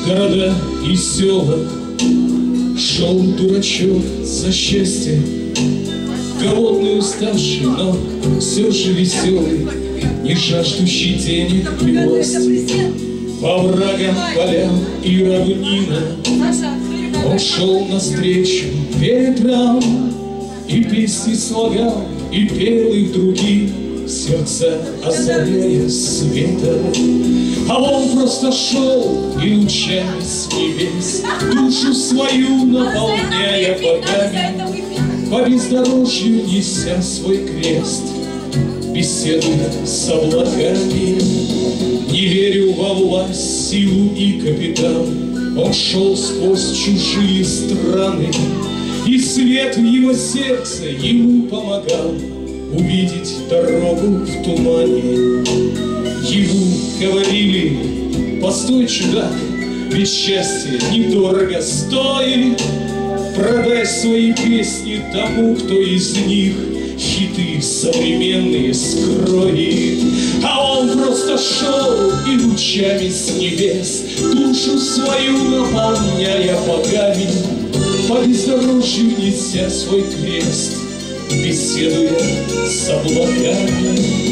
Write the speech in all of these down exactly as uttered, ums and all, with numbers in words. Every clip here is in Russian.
города и села шел дурачок за счастье, голодный, уставший, но все же веселый, не жаждущий денег и власти. По врагам полям и равнина он шел навстречу ветрам, и песни слагал, и пел их другие, сердца озаряя светом. А он просто шел и лучами с небес душу свою наполняя богами, по бездорожью неся свой крест, беседуя с облаками. Не верил во власть, силу и капитал, он шел сквозь чужие страны, и свет в его сердце ему помогал увидеть дорогу в тумане. Ему говорили: постой, чудак, ведь счастье недорого стоит, продай свои песни тому, кто из них хиты современные скроет. А он просто шел и лучами с небес душу свою наполняя богами, по бездорожью неся свой крест, беседуя с облаками.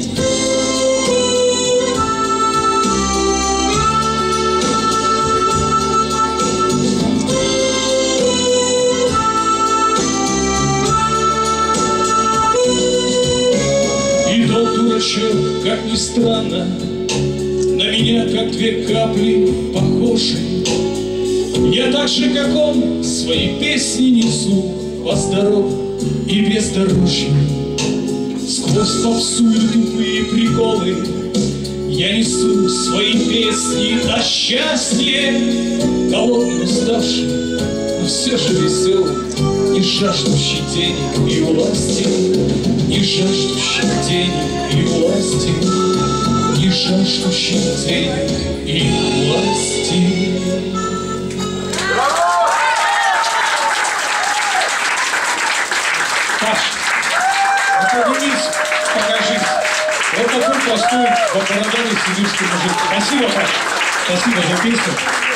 Как ни странно, на меня, как две капли, похожи. Я так же, как он, свои песни несу по здоров и бездорожью. Сквозь попсу и тупые приколы я несу свои песни о счастье, голодный, уставший, но все же веселый, не жаждущий денег и власти, не жаждущий денег и власти, не жаждущий денег и власти. Паш, ну поднимись, покажись. Вот такой простой, в Волгограде сибирский мужик. Спасибо, Паш. Спасибо за песню.